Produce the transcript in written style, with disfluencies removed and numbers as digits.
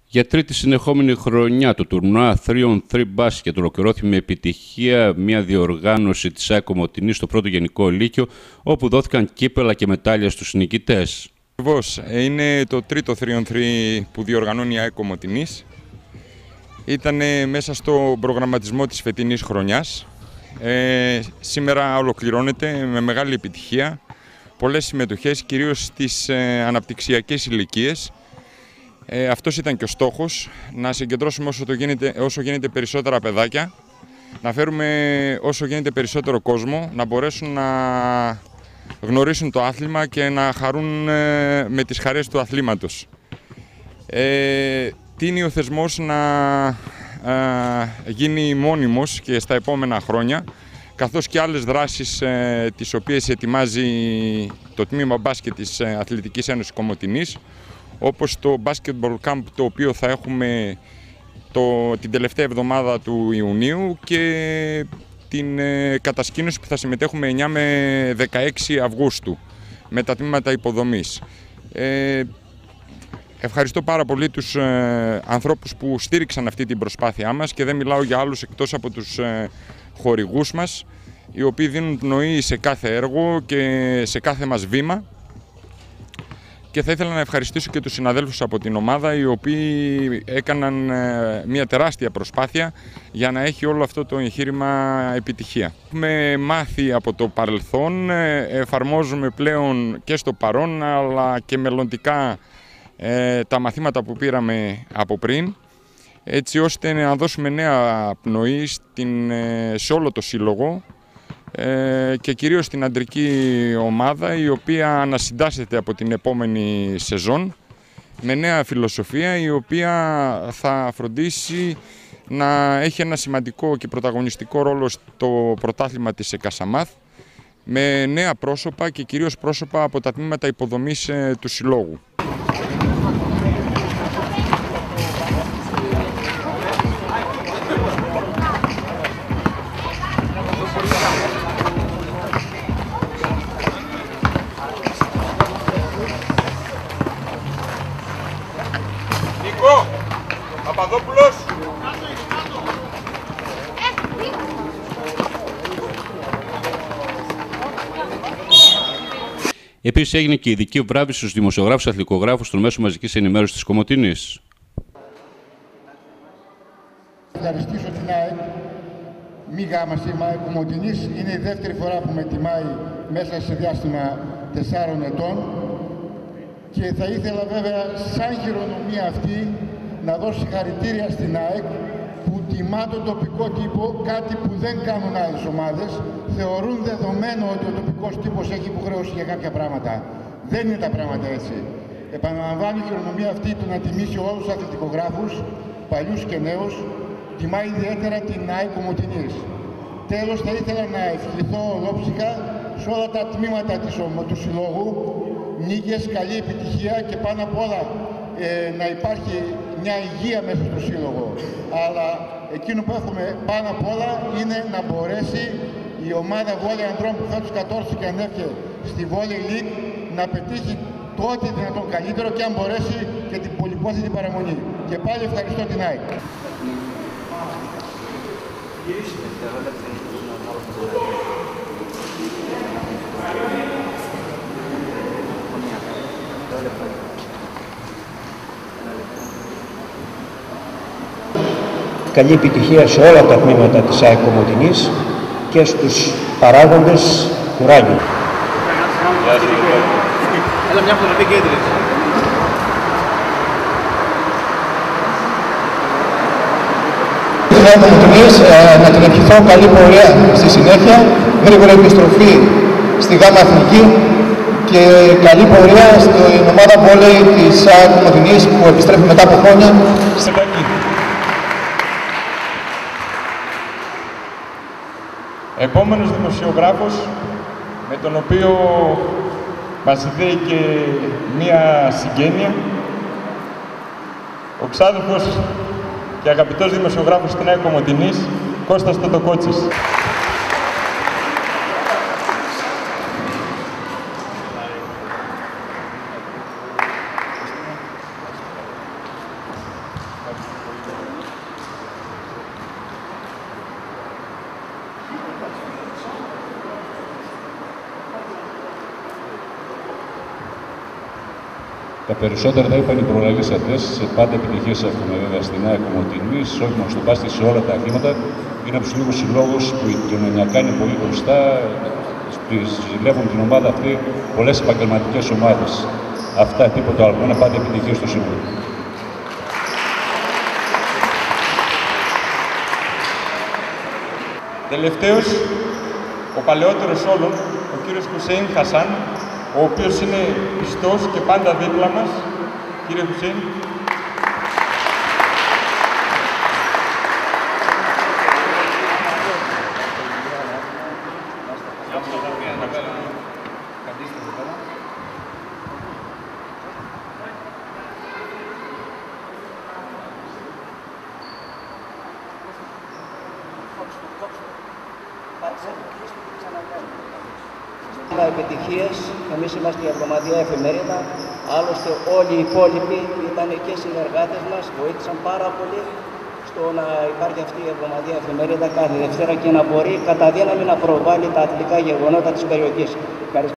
Για τρίτη συνεχόμενη χρονιά το τουρνουά 3on3 μπάσκετ ολοκληρώθηκε με επιτυχία μια διοργάνωση της ΑΕΚ Κομοτηνής στο πρώτο γενικό λύκειο, όπου δόθηκαν κύπελα και μετάλλια στους νικητές. Ακριβώς, είναι το τρίτο 3on3 που διοργανώνει η ΑΕΚ Κομοτηνής. Ήταν μέσα στο προγραμματισμό της φετινής χρονιάς. Σήμερα ολοκληρώνεται με μεγάλη επιτυχία. Πολλές συμμετοχές, κυρίως στις αναπτυξιακές ηλικίες. Αυτός ήταν και ο στόχος, να συγκεντρώσουμε όσο γίνεται περισσότερα παιδάκια, να φέρουμε όσο γίνεται περισσότερο κόσμο, να μπορέσουν να γνωρίσουν το άθλημα και να χαρούν με τις χαρές του αθλήματος. Τείνει ο θεσμός να γίνει μόνιμος και στα επόμενα χρόνια, καθώς και άλλες δράσεις τις οποίες ετοιμάζει το τμήμα μπάσκετ της Αθλητικής Ένωσης Κομοτηνής, όπως το Basketball Camp, το οποίο θα έχουμε την τελευταία εβδομάδα του Ιουνίου, και την κατασκήνωση που θα συμμετέχουμε 9 με 16 Αυγούστου με τα τμήματα υποδομής. Ευχαριστώ πάρα πολύ τους ανθρώπους που στήριξαν αυτή την προσπάθειά μας, και δεν μιλάω για άλλους εκτός από τους χορηγούς μας, οι οποίοι δίνουν πνοή σε κάθε έργο και σε κάθε μας βήμα. Και θα ήθελα να ευχαριστήσω και τους συναδέλφους από την ομάδα, οι οποίοι έκαναν μια τεράστια προσπάθεια για να έχει όλο αυτό το εγχείρημα επιτυχία. Έχουμε μάθει από το παρελθόν, εφαρμόζουμε πλέον και στο παρόν αλλά και μελλοντικά τα μαθήματα που πήραμε από πριν, έτσι ώστε να δώσουμε νέα πνοή σε όλο το σύλλογο και κυρίως στην αντρική ομάδα, η οποία ανασυντάσσεται από την επόμενη σεζόν με νέα φιλοσοφία, η οποία θα φροντίσει να έχει ένα σημαντικό και πρωταγωνιστικό ρόλο στο πρωτάθλημα της ΕΚΑΣΑΜΑΘ, με νέα πρόσωπα και κυρίως πρόσωπα από τα τμήματα υποδομής του συλλόγου. Παπαδόπουλος. Επίσης έγινε και ειδική βράβευση στους δημοσιογράφους και αθλητικογράφους των μέσων μαζικής ενημέρωσης της Κομοτηνής. Ευχαριστήσω την ΑΕΚ, μη γάμα σήμα Κομοτηνής. Είναι η δεύτερη φορά που με τιμάει μέσα σε διάστημα 4 ετών, και θα ήθελα βέβαια σαν χειρονομία αυτή να δώσω συγχαρητήρια στην ΑΕΚ, που τιμά τον τοπικό τύπο, κάτι που δεν κάνουν άλλες ομάδες. Θεωρούν δεδομένο ότι ο τοπικός τύπος έχει υποχρέωση για κάποια πράγματα. Δεν είναι τα πράγματα έτσι. Επαναλαμβάνω, η χειρονομία αυτή του να τιμήσει όλους τους αθλητικογράφους, παλιούς και νέους, τιμά ιδιαίτερα την ΑΕΚ Κομοτηνής. Τέλος, θα ήθελα να ευχηθώ ολόψυχα σε όλα τα τμήματα του συλλόγου νίκες, καλή επιτυχία και πάνω απ' όλα να υπάρχει μια υγεία μέσα στο σύλλογο. Αλλά εκείνο που έχουμε πάνω απ' όλα είναι να μπορέσει η ομάδα βόλεϊ ανδρών που φέτος κατόρθωσε και ανέφερε στη Volley League να πετύχει το ό,τι δυνατόν καλύτερο, και αν μπορέσει και την πολυπόθητη παραμονή. Και πάλι ευχαριστώ την ΑΕΚ. Καλή επιτυχία σε όλα τα τμήματα της ΑΕΚ Κομοτηνής και στους παράγοντες κουράγιο. Έλα μια φωτογραφία και έντρες. Την ΑΕΚ Κομοτηνής, να την ευχηθώ καλή πορεία στη συνέχεια, γρήγορη επιστροφή στη ΓΑΜΑ Εθνική και καλή πορεία στην ομάδα βόλεϊ της ΑΕΚ Κομοτηνής που επιστρέφει μετά από χρόνια. Επόμενος δημοσιογράφος, με τον οποίο μας συνδέει και μία συγγένεια, ο ξάδερφος και αγαπητός δημοσιογράφος στην ΑΕΚ Κομοτηνής, Κώστας Τωτοκότσης. Τα περισσότερα τα είπαν οι προλαλήσαντες. Πάντα επιτυχίες έχουμε βέβαια στην ΑΕΚ Κομοτηνής, όχι μόνο στο μπάσκετ, σε όλα τα αθλήματα. Είναι από τους λίγους συλλόγους που η κοινωνιακά είναι πολύ μπροστά. Ζηλεύουν την ομάδα αυτή πολλές επαγγελματικές ομάδες. Αυτά, τίποτα άλλο. Είναι πάντα επιτυχίες στο Σύμβουλο. Τελευταίος, ο παλαιότερος όλων, ο κύριος Χουσέιν Χασάν, ο οποίος είναι πιστός και πάντα δίπλα μας. Κύριε Χουσέιν. Επιτυχίες. Εμείς είμαστε η Εβδομαδιαία Εφημερίδα. Άλλωστε όλοι οι υπόλοιποι ήταν και συνεργάτες μας, βοήθησαν πάρα πολύ στο να υπάρχει αυτή η Εβδομαδιαία Εφημερίδα κάθε Δευτέρα και να μπορεί κατά δύναμη να προβάλλει τα αθλητικά γεγονότα της περιοχής.